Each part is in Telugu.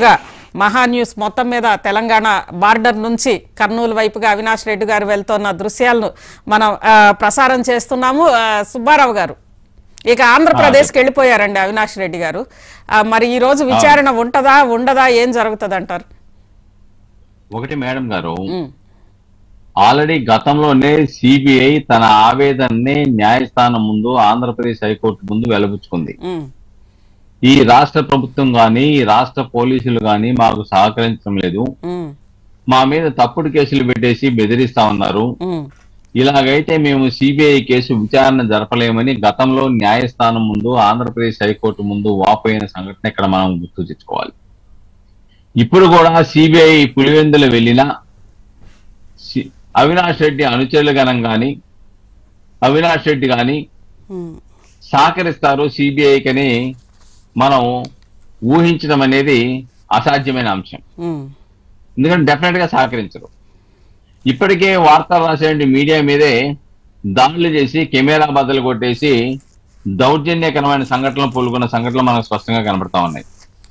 గా మహా న్యూస్ మొత్తం మీద తెలంగాణ బార్డర్ నుంచి కర్నూలు వైపుగా అవినాష్ రెడ్డి గారు వెళ్తున్న దృశ్యాలను మనం ప్రసారం చేస్తున్నాము. సుబ్బారావు గారు ఇక ఆంధ్రప్రదేశ్కి వెళ్ళిపోయారండి అవినాష్ రెడ్డి గారు. మరి ఈ రోజు విచారణ ఉంటదా ఉండదా, ఏం జరుగుతుంది అంటారు? ఒకటి మేడం గారు, ఆల్రెడీ గతంలోనే సిబిఐ తన ఆవేదనని న్యాయస్థానం ముందు ఆంధ్రప్రదేశ్ హైకోర్టు ముందు వెలబుచ్చుకుంది. ఈ రాష్ట్ర ప్రభుత్వం గాని ఈ రాష్ట్ర పోలీసులు గాని మాకు సహకరించడం లేదు, మా మీద తప్పుడు కేసులు పెట్టేసి బెదిరిస్తా ఉన్నారు, ఇలాగైతే మేము సిబిఐ కేసు విచారణ జరపలేమని గతంలో న్యాయస్థానం ముందు ఆంధ్రప్రదేశ్ హైకోర్టు ముందు వాపోయిన సంఘటన ఇక్కడ మనం గుర్తు తెచ్చుకోవాలి. ఇప్పుడు కూడా సిబిఐ పులివెందులు వెళ్ళినా అవినాష్ రెడ్డి అనుచరులు గాని అవినాష్ రెడ్డి గాని సహకరిస్తారు సిబిఐకని మనం ఊహించడం అనేది అసాధ్యమైన అంశం. ఎందుకంటే డెఫినెట్ గా సహకరించరు. ఇప్పటికే వార్తలు రాసే మీడియా మీదే దాడులు చేసి కెమెరా బద్దలు కొట్టేసి దౌర్జన్యకరమైన సంఘటనలు పాల్గొన్న సంఘటనలు మనకు స్పష్టంగా కనబడతా ఉన్నాయి.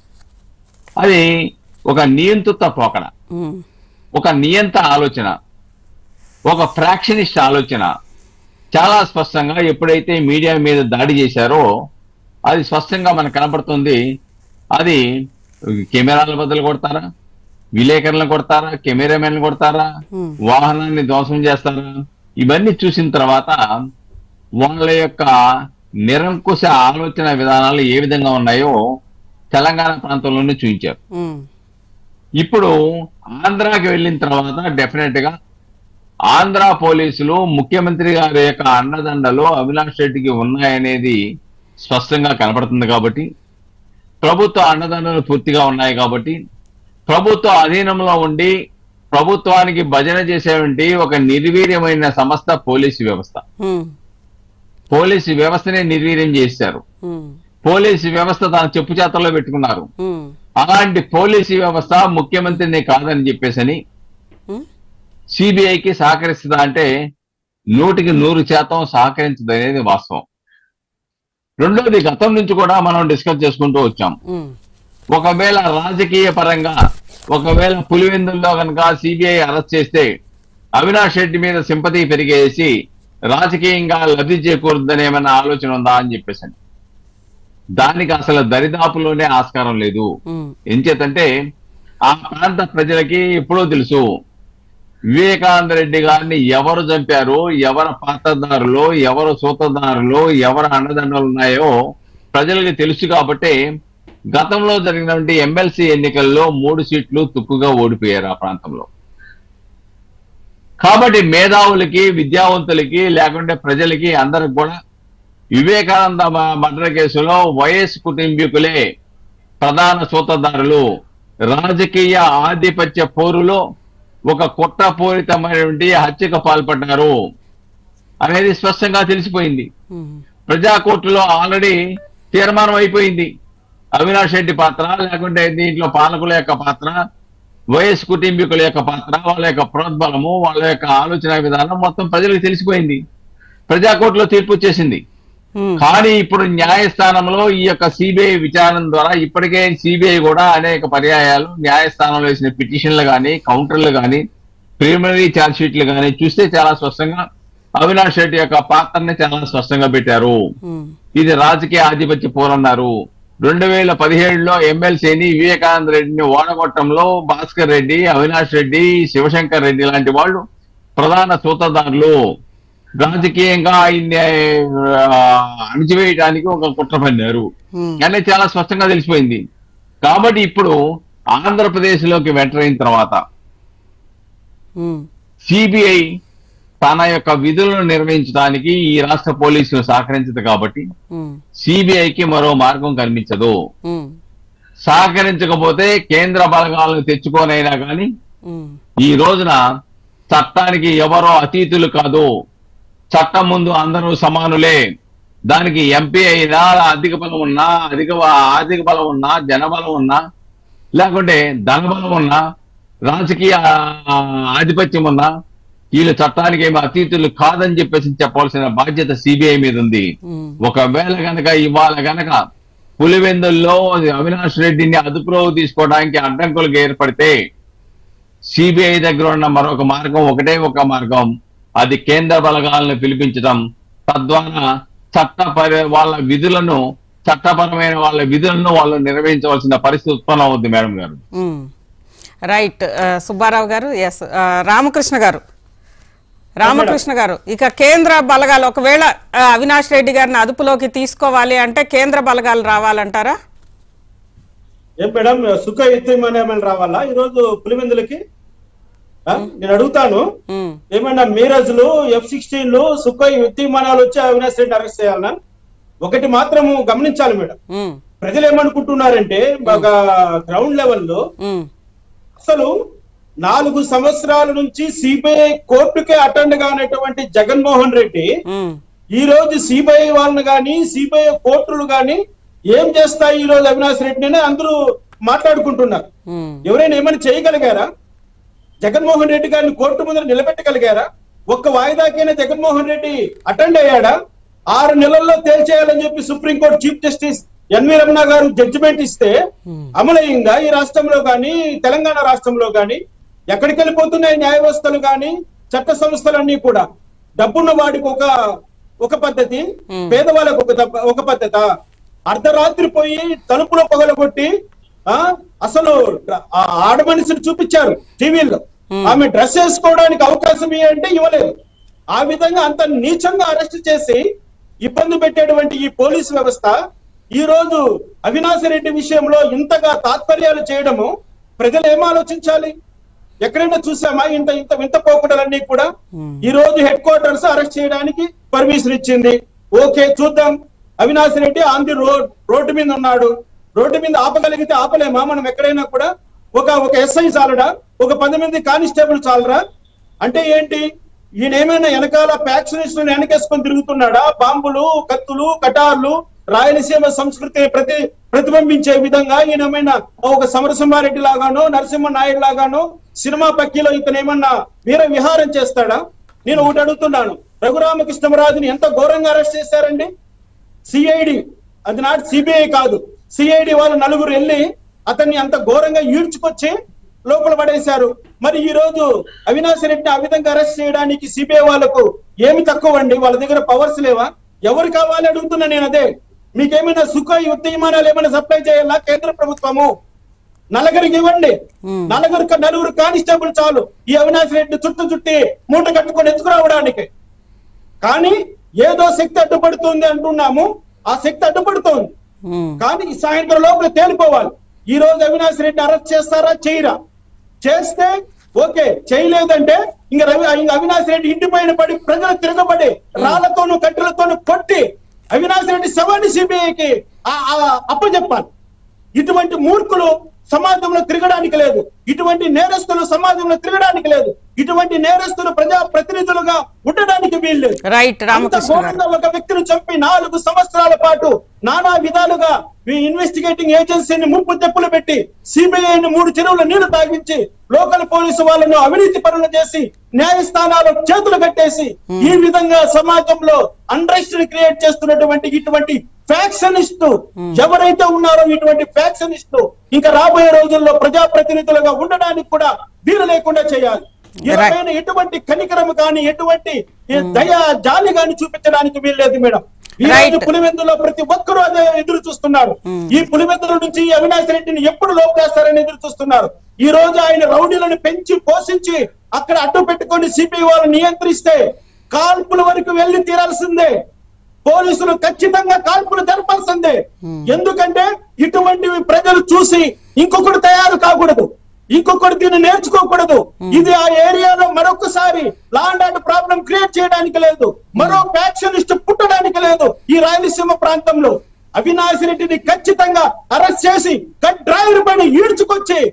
అది ఒక నియంత్రిత పోకడ, ఒక నియంత ఆలోచన, ఒక ఫ్రాక్షనిస్ట్ ఆలోచన చాలా స్పష్టంగా ఎప్పుడైతే మీడియా మీద దాడి చేశారో అది స్పష్టంగా మనకు కనబడుతుంది. అది కెమెరాల బద్దలు కొడతారా, విలేకరులను కొడతారా, కెమెరామెన్లు కొడతారా, వాహనాన్ని ధ్వంసం చేస్తారా, ఇవన్నీ చూసిన తర్వాత వాళ్ళ యొక్క నిరంకుశ ఆలోచన విధానాలు ఏ విధంగా ఉన్నాయో తెలంగాణ ప్రాంతంలోనే చూపించారు. ఇప్పుడు ఆంధ్రాకి వెళ్ళిన తర్వాత డెఫినెట్ గా ఆంధ్ర పోలీసులు ముఖ్యమంత్రి గారి యొక్క అండదండలు అవినాష్ రెడ్డికి ఉన్నాయనేది స్పష్టంగా కనబడుతుంది. కాబట్టి ప్రభుత్వ అండదండలు పూర్తిగా ఉన్నాయి. కాబట్టి ప్రభుత్వ అధీనంలో ఉండి ప్రభుత్వానికి భజన చేసేటువంటి ఒక నిర్వీర్యమైన సంస్థ పోలీసు వ్యవస్థ. పోలీసు వ్యవస్థనే నిర్వీర్యం చేశారు. పోలీసు వ్యవస్థ తన చెప్పు చేతల్లో పెట్టుకున్నారు. అలాంటి పోలీసు వ్యవస్థ ముఖ్యమంత్రిని కాదని చెప్పేసని సిబిఐకి సహకరిస్తుందా అంటే 100% సహకరించదు అనేది వాస్తవం. రెండోది, గతం నుంచి కూడా మనం డిస్కస్ చేసుకుంటూ వచ్చాం. ఒకవేళ రాజకీయ పరంగా ఒకవేళ పులివెందుల్లో కనుక సిబిఐ అరెస్ట్ చేస్తే అవినాష్ రెడ్డి మీద సింపతి పెరిగేసి రాజకీయంగా లబ్ధి చేకూరుద్దని ఏమైనా ఆలోచన ఉందా అని చెప్పేసి దానికి అసలు దరిదాపులోనే ఆస్కారం లేదు. ఎంచేతంటే ఆ ప్రాంత ప్రజలకి ఎప్పుడో తెలుసు వివేకానంద రెడ్డి గారిని ఎవరు చంపారు, ఎవరు పాత్రదారులో, ఎవరు సూత్రధారులో, ఎవరు అండదండలు ఉన్నాయో ప్రజలకి తెలుసు. కాబట్టి గతంలో జరిగినటువంటి ఎమ్మెల్సీ ఎన్నికల్లో 3 సీట్లు తుక్కుగా ఓడిపోయారు ఆ ప్రాంతంలో. కాబట్టి మేధావులకి, విద్యావంతులకి, లేకుంటే ప్రజలకి అందరికి కూడా వివేకానంద మర్డర్ కేసులో వైఎస్ కుటుంబీకులే ప్రధాన సూత్రధారులు, రాజకీయ ఆధిపత్య పోరులో ఒక కుట్రపూరితమైనటువంటి హత్యకు పాల్పడ్డారు అనేది స్పష్టంగా తెలిసిపోయింది. ప్రజా కోర్టులో ఆల్రెడీ తీర్మానం అయిపోయింది. అవినాష్ రెడ్డి పాత్ర, లేకుంటే దీంట్లో పాలకుల యొక్క పాత్ర, వైఎస్ కుటుంబీకుల యొక్క పాత్ర, వాళ్ళ యొక్క ప్రోద్బలము, వాళ్ళ యొక్క ఆలోచన విధానం మొత్తం ప్రజలకు తెలిసిపోయింది. ప్రజా కోర్టులో తీర్పు వచ్చేసింది. కానీ ఇప్పుడు న్యాయస్థానంలో ఈ యొక్క సిబిఐ విచారణ ద్వారా ఇప్పటికే సిబిఐ కూడా అనేక పర్యాయాలు న్యాయస్థానంలో వేసిన పిటిషన్లు కానీ, కౌంటర్లు కానీ, ప్రిలిమినరీ ఛార్జ్ షీట్లు కానీ చూస్తే చాలా స్పష్టంగా అవినాష్ రెడ్డి యొక్క పాత్రని చాలా స్పష్టంగా పెట్టారు. ఇది రాజకీయ ఆధిపత్య పోరన్నారు. 2017లో ఎమ్మెల్సీని వివేకానంద రెడ్డిని ఓడగొట్టంలో భాస్కర్ రెడ్డి, అవినాష్ రెడ్డి, శివశంకర్ రెడ్డి లాంటి వాళ్ళు ప్రధాన సూత్రధారులు. రాజకీయంగా ఆయన్ని అణిచివేయడానికి ఒక కుట్ర పన్నారు అనేది చాలా స్పష్టంగా తెలిసిపోయింది. కాబట్టి ఇప్పుడు ఆంధ్రప్రదేశ్ లోకి ఎంటర్ అయిన తర్వాత సిబిఐ తన యొక్క విధులను నిర్వహించడానికి ఈ రాష్ట్ర పోలీసులు సహకరించదు. కాబట్టి సిబిఐకి మరో మార్గం కనిపించదు. సహకరించకపోతే కేంద్ర బలగాలను తెచ్చుకోనైనా కానీ ఈ రోజున చట్టానికి ఎవరో అతీతులు కాదు, చట్టం ముందు అందరూ సమానులే. దానికి ఎంపీ అయినా, అధిక బలం ఉన్నా, ఆర్థిక బలం ఉన్నా, జనబలం ఉన్నా, లేకుంటే ధనబలం ఉన్నా, రాజకీయ ఆధిపత్యం ఉన్నా, వీళ్ళు చట్టానికి ఏమో అతీతులు కాదని చెప్పేసి చెప్పాల్సిన బాధ్యత సిబిఐ మీద ఉంది. ఒకవేళ గనక ఇవాళ గనక పులివెందుల్లో అవినాష్ రెడ్డిని అదుపులోకి తీసుకోవడానికి అడ్డంకులకు ఏర్పడితే సిబిఐ దగ్గర ఉన్న మరొక మార్గం, ఒకటే ఒక మార్గం, అది కేంద్ర బలగాలను పిలిపించడం. తద్వారా వాళ్ళ విధులను, చట్టపరమైన వాళ్ళ విధులను వాళ్ళు నిర్వహించవలసిన పరిస్థితి ఉత్పన్నం అవుతుంది మేడం గారు. రైట్ సుబ్బారావు గారు. ఎస్ రామకృష్ణ గారు, ఇక కేంద్ర బలగాలు ఒకవేళ అవినాష్ రెడ్డి గారిని అదుపులోకి తీసుకోవాలి అంటే కేంద్ర బలగాలు రావాలంటారా? ఏం మేడం, సుఖ యుద్ధమని రావాలా ఈరోజు పులివెందులకి? నేను అడుగుతాను, ఏమన్నా మీరజ్లు, F-16లు, సుఖ యుద్ధ విమానాలు వచ్చి అవినాష్ రెడ్డి అరెస్ట్ చేయాలన్నా? ఒకటి మాత్రము గమనించాలి మేడం, ప్రజలు ఏమనుకుంటున్నారంటే గ్రౌండ్ లెవెల్లో అసలు 4 సంవత్సరాల నుంచి సిబిఐ కోర్టుకే అటెండ్ కానటువంటి జగన్మోహన్ రెడ్డి ఈ రోజు సిబిఐ వాళ్ళని గాని, సిబిఐ కోర్టులు గాని ఏం చేస్తాయి ఈ రోజు అవినాష్ రెడ్డిని అందరూ మాట్లాడుకుంటున్నారు. ఎవరైనా ఏమైనా చేయగలిగారా? జగన్మోహన్ రెడ్డి గారిని కోర్టు ముందు నిలబెట్టగలిగారా? ఒక్క వాయిదాకైనా జగన్మోహన్ రెడ్డి అటెండ్ అయ్యాడా? 6 నెలల్లో తేల్చేయాలని చెప్పి supreme court chief justice NV Ramana garu judgement ఇస్తే అమలయ్యిందా ఈ రాష్ట్రంలో గాని, తెలంగాణ రాష్ట్రంలో గాని? ఎక్కడికి వెళ్ళిపోతున్నాయి న్యాయ వ్యవస్థలు గాని, చట్ట సంస్థలన్నీ కూడా? డబ్బున్న వాడికి ఒక పద్ధతి, పేదవాళ్ళకు ఒక పద్ధత. అర్ధరాత్రి పోయి తలుపులో పగలగొట్టి అసలు ఆడ మనిషిని చూపించారు టీవీలో, ఆమె డ్రెస్ వేసుకోవడానికి అవకాశం అంటే ఇవ్వలేదు. ఆ విధంగా అంత నీచంగా అరెస్ట్ చేసి ఇబ్బంది పెట్టేటువంటి ఈ పోలీసు వ్యవస్థ ఈ రోజు అవినాష్ రెడ్డి విషయంలో ఇంతగా తాత్పర్యాలు చేయడము ప్రజలు ఏం ఆలోచించాలి? ఎక్కడైనా చూసామా ఇంత పోకడలన్నీ కూడా? ఈ రోజు హెడ్ క్వార్టర్స్ అరెస్ట్ చేయడానికి పర్మిషన్ ఇచ్చింది. ఓకే, చూద్దాం. Avinash Reddy on the road మీద ఉన్నాడు. రోడ్డు మీద ఆపగలిగితే ఆపలేమా మనం ఎక్కడైనా కూడా? ఒక ఎస్ఐ చాలడా? ఒక 10 మంది కానిస్టేబుల్ చాలరా? అంటే ఏంటి, ఈయన ఏమైనా వెనకాల ఫ్యాక్షనిస్టులను వెనకేసుకొని తిరుగుతున్నాడా? బాంబులు, కత్తులు, కటార్లు, రాయలసీమ సంస్కృతిని ప్రతిబింబించే విధంగా ఈయనమైనా ఒక సమరసింహారెడ్డి లాగానో, నరసింహ నాయుడు లాగానో సినిమా పక్కీలో ఇతను ఏమన్నా వీర విహారం చేస్తాడా? నేను ఒకటి అడుగుతున్నాను, రఘురామకృష్ణరాజుని ఎంత ఘోరంగా అరెస్ట్ చేశారండి? సిఐడి, అది నాటి సిబిఐ కాదు, సిఐడి వాళ్ళు 4 వెళ్ళి అతన్ని అంత ఘోరంగా ఈడ్చుకొచ్చి లోపల పడేశారు. మరి ఈ రోజు అవినాష్ రెడ్డిని ఆ విధంగా అరెస్ట్ చేయడానికి సిబిఐ వాళ్ళకు ఏమి తక్కువ అండి? వాళ్ళ దగ్గర పవర్స్ లేవా? ఎవరు కావాలి అడుగుతున్నా నేను అదే. మీకేమైనా సుఖ యుద్ధ విమానాలు ఏమైనా సప్లై చేయాలా కేంద్ర ప్రభుత్వము? నలుగురికి ఇవ్వండి, 4 కానిస్టేబుల్ చాలు ఈ అవినాష్ రెడ్డి చుట్టి మూట కట్టుకొని ఎత్తుకురావడానికి. కానీ ఏదో శక్తి అడ్డుపడుతుంది అంటున్నాము, ఆ శక్తి అడ్డుపడుతోంది. కానీ సాయంత్రం లోపల తేలిపోవాలి. ఈ రోజు అవినాష్ రెడ్డి అరెస్ట్ చేస్తారా, చేయరా? చేస్తే ఓకే, చేయలేదంటే ఇంకా అవినాష్ రెడ్డి ఇంటి పైన పడి ప్రజలు తిరగబడి రాళ్లతోనూ కట్టెలతోనూ కొట్టి అవినాష్ రెడ్డి శవాన్ని సిబిఐకి అప్పచెప్పాలి. ఇటువంటి మూర్ఖులు సమాజంలో తిరగడానికి లేదు, ఇటువంటి నేరస్తులు సమాజంలో తిరగడానికి లేదు, ఇటువంటి నేరస్తులు ప్రజా ప్రతినిధులుగా ఉండడానికి వీల్లేదు. ఒక వ్యక్తిని చంపి 4 సంవత్సరాల పాటు నానా విధాలుగా ఇన్వెస్టిగేటింగ్ ఏజెన్సీని ముప్పు తెప్పులు పెట్టి సిబిఐని 3 చెరువుల నీళ్లు తాగించి లోకల్ పోలీసు వాళ్ళను అవినీతి పనులు చేసి న్యాయస్థానాలు చేతులు కట్టేసి ఈ విధంగా సమాజంలో అన్రెస్ట్ క్రియేట్ చేస్తున్నటువంటి ఇటువంటి ఫ్యాక్షనిస్టు ఎవరైతే ఉన్నారో, ఇటువంటి ఫ్యాక్షనిస్టు ఇంకా రాబోయే రోజుల్లో ప్రజాప్రతినిధులుగా ఉండడానికి కూడా వీలు లేకుండా చేయాలి. ఎటువంటి కనికరము కానీ, ఎటువంటి దయా జాలి గాని చూపించడానికి వీల్లేదు మేడం. ఈ రోజు పులివెందులో ప్రతి ఒక్కరూ అదే ఎదురు చూస్తున్నారు. ఈ పులివెందుల నుంచి అవినాష్ రెడ్డిని ఎప్పుడు లోపేస్తారని ఎదురు చూస్తున్నారు. ఈ రోజు ఆయన రౌడీలను పెంచి పోషించి అక్కడ అడ్డు పెట్టుకొని సిబిఐ వాళ్ళు నియంత్రిస్తే కాల్పుల వరకు వెళ్లి తీరాల్సిందే. పోలీసులు ఖచ్చితంగా కాల్పులు జరపాల్సిందే. ఎందుకంటే ఇటువంటివి ప్రజలు చూసి ఇంకొకటి తయారు కాకూడదు, ఇంకొకటి దీన్ని నేర్చుకోకూడదు. ఇది ఆ ఏరియాలో మరొకసారి law and order problem create చేయడానికి లేదు, మరో ఫ్యాక్షనిస్ట్ పుట్టడానికి లేదు. ఈ రాయలసీమ ప్రాంతంలో అవినాష్ రెడ్డిని ఖచ్చితంగా అరెస్ట్ చేసి డ్రైవర్ పైన ఈడ్చుకొచ్చి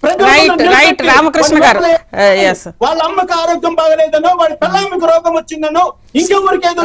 రామకృష్ణ గారు, వాళ్ళ అమ్మకి ఆరోగ్యం బాగలేదనో, వాడి పిల్లమ్మకి రోగం వచ్చిందనో, ఇంకెవరికేదో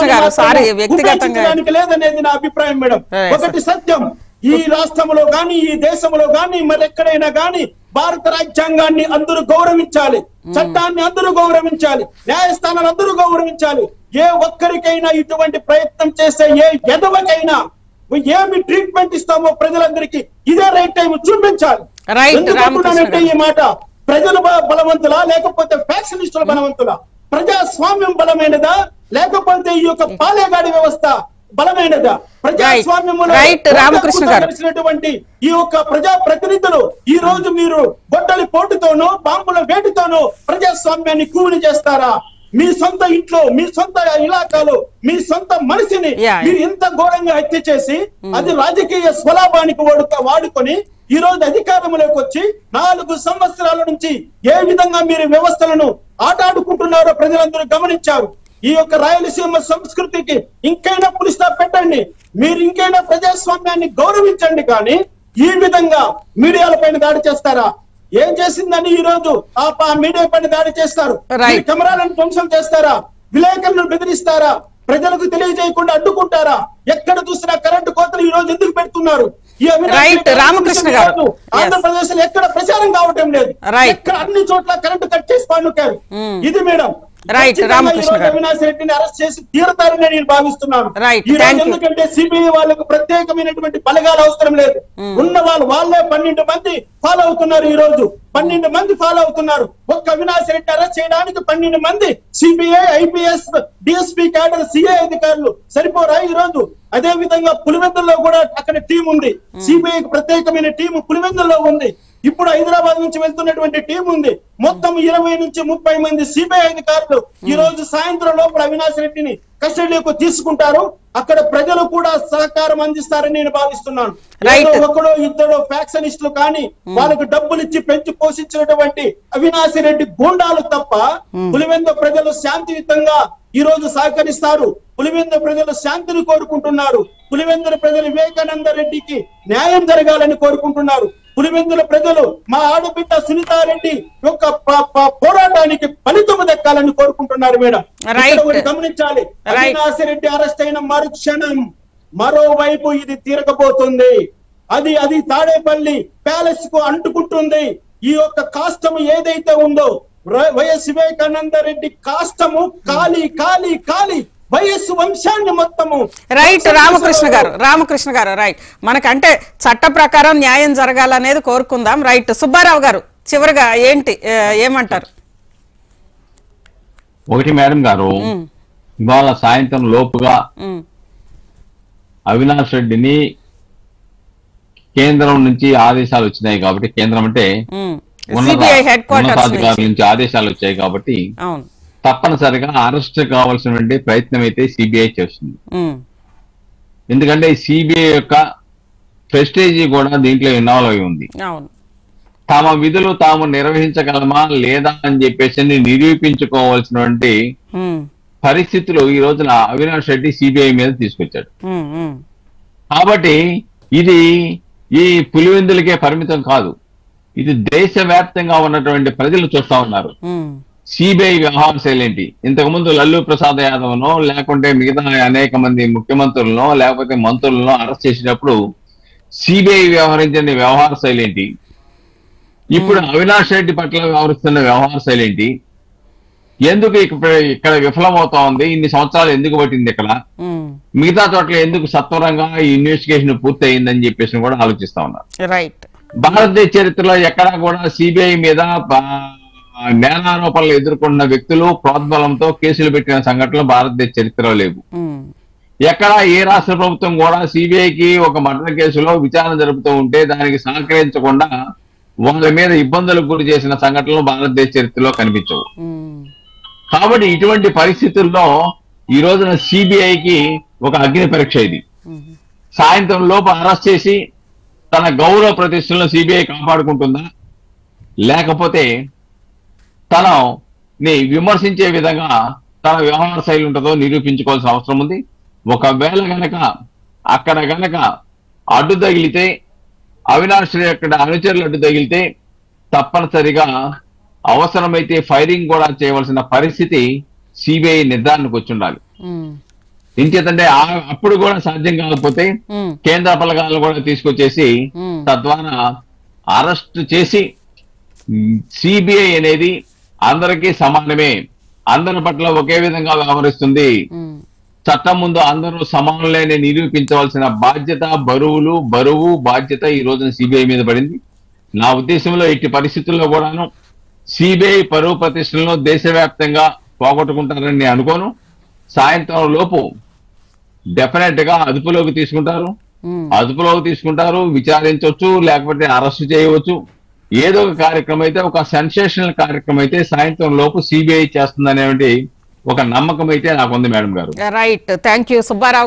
లేదనేది నా అభిప్రాయం మేడం. ఒకటి సత్యం, ఈ రాష్ట్రంలో గాని, ఈ దేశంలో గాని, మరెక్కడైనా గాని భారత రాజ్యాంగాన్ని అందరూ గౌరవించాలి, చట్టాన్ని అందరూ గౌరవించాలి, న్యాయస్థానాలు అందరూ గౌరవించాలి. ఏ ఒక్కరికైనా ఇటువంటి ప్రయత్నం చేసే ఏ ఎదవకైనా ఏమి ట్రీట్మెంట్ ఇస్తామో ప్రజలందరికీ ఇదే రైట్ టైం చూపించాలి. రైట్ ఎందుకు అంటున్నానంటే ఈ మాట, ప్రజలు బలవంతులా లేకపోతే ఫ్యాక్షనిస్టుల బలవంతులా? ప్రజాస్వామ్యం బలమైనదా లేకపోతే ఈ యొక్క పాలేగాడి వ్యవస్థ బలమైనదా? ప్రజాస్వామ్యంలో రామకృష్ణటువంటి ఈ యొక్క ప్రజా ప్రతినిధులు ఈ రోజు మీరు గొడ్డలి పోటుతోనూ బాంబుల వేటితోనూ ప్రజాస్వామ్యాన్ని కూలి చేస్తారా? మీ సొంత ఇంట్లో, మీ సొంత ఇలాకాలో, మీ సొంత మనిషిని మీరు ఇంత ఘోరంగా హత్య చేసి అది రాజకీయ స్వలాభానికి వాడుకొని ఈ రోజు అధికారంలోకి వచ్చి 4 సంవత్సరాల నుంచి ఏ విధంగా మీరు వ్యవస్థలను ఆటాడుకుంటున్నారో ప్రజలందరూ గమనించారు. ఈ యొక్క రాయలసీమ సంస్కృతికి ఇంకైనా పులి స్టాప్ పెట్టండి. మీరు ఇంకైనా ప్రజాస్వామ్యాన్ని గౌరవించండి. కానీ ఈ విధంగా మీడియాల పైన దాడి చేస్తారా? ఏం చేసిందని ఈ రోజు ఆ మీడియా పైన దాడి చేస్తారు? కెమెరాలను ధ్వంసం చేస్తారా? విలేకరులను బెదిరిస్తారా? ప్రజలకు తెలియజేయకుండా అడ్డుకుంటారా? ఎక్కడ చూసినా కరెంటు కోతలు ఈ రోజు ఎందుకు పెడుతున్నారు? రామకృష్ణ గారు, ఆంధ్రప్రదేశ్ లో ఎక్కడ ప్రచారం కావటం లేదు. ఎక్కడ అన్ని చోట్ల కరెంటు కట్ చేసి పన్నుకారు. ఇది మేడం అవినాష్ రెడ్డిని అరెస్ట్ చేసి తీరుతారని నేను భావిస్తున్నాను. ఎందుకంటే సిబిఐ వాళ్ళకు ప్రత్యేకమైనటువంటి బలగాలు అవసరం లేదు. ఉన్న వాళ్ళే 12 మంది ఫాలో అవుతున్నారు. ఈ రోజు 12 మంది ఫాలో అవుతున్నారు. ఒక్క అవినాష్ రెడ్డి అరెస్ట్ చేయడానికి 12 మంది CBI, IPS, DSP cadre, CI అధికారులు సరిపోరా ఈ రోజు? అదే విధంగా పులివెందుల్లో కూడా అక్కడ టీం ఉంది. సిబిఐకి ప్రత్యేకమైన టీం పులివెందుల్లో ఉంది. ఇప్పుడు హైదరాబాద్ నుంచి వెళ్తున్నటువంటి టీం ఉంది. మొత్తం 20 నుంచి 30 మంది సిబిఐ అధికారులు ఈ రోజు సాయంత్రం లోపల అవినాష్ రెడ్డిని కస్టడీలోకి తీసుకుంటారు. అక్కడ ప్రజలు కూడా సహకారం అందిస్తారని నేను భావిస్తున్నాను. ఒకడో ఇద్దరో ఫ్యాక్షనిస్టులు కానీ వాళ్ళకు డబ్బులు ఇచ్చి పెంచి పోషించినటువంటి అవినాష్ రెడ్డి గూండాలు తప్ప పులివెందు ప్రజలు శాంతియుతంగా ఈ రోజు సహకరిస్తారు. పులివెందు ప్రజలు శాంతిని కోరుకుంటున్నారు. పులివెందుల ప్రజలు వివేకానంద రెడ్డికి న్యాయం జరగాలని కోరుకుంటున్నారు. పులివెందుల ప్రజలు మా ఆడబిడ్డ సునీతారెడ్డి యొక్క పోరాటానికి ఫలితం దక్కాలని కోరుకుంటున్నారు. మేడం గమనించాలి, అవినాష్ రెడ్డి అరెస్ట్ అయిన మరుక్షణం మరోవైపు ఇది తిరగబోతుంది. అది తాడేపల్లి ప్యాలెస్ కు అంటుకుంటుంది. ఈ యొక్క కాష్టము ఏదైతే ఉందో వైఎస్ వివేకానంద రెడ్డి కాష్టము కాలి కాలి కాలి వైఎస్ వంశాన్ని మొత్తము. రామకృష్ణ గారు రైట్. మనకంటే చట్ట ప్రకారం న్యాయం జరగాలనేది కోరుకుందాం. రైట్. సుబ్బారావు గారు చివరిగా ఏమంటారు? ఒకటి మేడం గారు, ఇవాళ సాయంత్రం లోపుగా అవినాష్ రెడ్డిని కేంద్రం నుంచి ఆదేశాలు వచ్చినాయి కాబట్టి, కేంద్రం అంటే ఉన్నతాధికారుల నుంచి ఆదేశాలు వచ్చాయి కాబట్టి తప్పనిసరిగా అరెస్ట్ కావాల్సినటువంటి ప్రయత్నం అయితే సిబిఐ చేస్తుంది. ఎందుకంటే సిబిఐ యొక్క ప్రెస్టేజీ కూడా దీంట్లో ఇన్వాల్వ్ అయి ఉంది. తమ విధులు తాము నిర్వహించగలమా లేదా అని చెప్పేసి నిరూపించుకోవాల్సినటువంటి పరిస్థితులు ఈ రోజున అవినాష్ రెడ్డి సిబిఐ మీద తీసుకొచ్చాడు. కాబట్టి ఇది ఈ పులివెందులకే పరిమితం కాదు, ఇది దేశవ్యాప్తంగా ఉన్నటువంటి ప్రజలు చూస్తా ఉన్నారు. సిబిఐ వ్యవహార శైలి ఏంటి? ఇంతకుముందు లల్లూ ప్రసాద్ యాదవ్నో లేకుంటే మిగతా అనేక మంది ముఖ్యమంత్రులను లేకపోతే మంత్రులను అరెస్ట్ చేసినప్పుడు సిబిఐ వ్యవహరించిన వ్యవహార శైలి ఏంటి? ఇప్పుడు అవినాష్ రెడ్డి పట్ల వ్యవహరిస్తున్న వ్యవహార శైలి ఏంటి? ఎందుకు ఇక్కడ విఫలమవుతా ఉంది? ఇన్ని సంవత్సరాలు ఎందుకు పట్టింది? ఇక్కడ మిగతా చోట్ల ఎందుకు సత్వరంగా ఈ ఇన్వెస్టిగేషన్ పూర్తి అయిందని చెప్పేసి కూడా ఆలోచిస్తా ఉన్నారు. భారతదేశ చరిత్రలో ఎక్కడా కూడా సిబిఐ మీద నేరారోపణలు ఎదుర్కొన్న వ్యక్తులు ప్రోద్బలంతో కేసులు పెట్టిన సంఘటనలు భారతదేశ చరిత్రలో లేవు. ఎక్కడ ఏ రాష్ట్ర ప్రభుత్వం కూడా సిబిఐకి ఒక మర్డర్ కేసులో విచారణ జరుపుతూ ఉంటే దానికి సహకరించకుండా వాళ్ళ మీద ఇబ్బందులకు గురి చేసిన సంఘటనలు భారతదేశ చరిత్రలో కనిపించవు. కాబట్టి ఇటువంటి పరిస్థితుల్లో ఈ రోజున సిబిఐకి ఒక అగ్ని పరీక్ష ఇది. సాయంత్రం లోపు అరెస్ట్ చేసి తన గౌరవ ప్రతిష్టలను సిబిఐ కాపాడుకుంటుందా, లేకపోతే తనని విమర్శించే విధంగా తన వ్యవహార శైలి ఉంటుందో నిరూపించుకోవాల్సిన అవసరం ఉంది. ఒకవేళ అక్కడ గనక అడ్డు తగిలితే, అవినాష్ అక్కడ అనుచరులు అడ్డు తగిలితే తప్పనిసరిగా అవసరమైతే ఫైరింగ్ కూడా చేయవలసిన పరిస్థితి సిబిఐ నిర్ధారణకు వచ్చి ఉండాలి. ఇంకేతంటే అప్పుడు కూడా సాధ్యం కాకపోతే కేంద్ర బలగాలను కూడా తీసుకొచ్చేసి తద్వారా అరెస్ట్ చేసి సిబిఐ అనేది అందరికీ సమానమే, అందరి పట్ల ఒకే విధంగా వ్యవహరిస్తుంది, చట్టం ముందు అందరూ సమానులైన నిరూపించవలసిన బాధ్యత, బరువు బాధ్యత ఈ రోజున సిబిఐ మీద పడింది. నా ఉద్దేశంలో ఎట్టి పరిస్థితుల్లో కూడాను సిబిఐ పరువు ప్రతిష్టలను దేశవ్యాప్తంగా పోగొట్టుకుంటారని నేను అనుకోను. సాయంత్రం లోపు డెఫినెట్ గా అదుపులోకి తీసుకుంటారు, విచారించవచ్చు, లేకపోతే అరెస్ట్ చేయవచ్చు. ఏదో ఒక కార్యక్రమం అయితే, ఒక సెన్సేషనల్ కార్యక్రమం అయితే సాయంత్రం లోపు సిబిఐ చేస్తుందనేది ఒక నమ్మకం అయితే నాకుంది madam garu. Right, thank you Subbarao.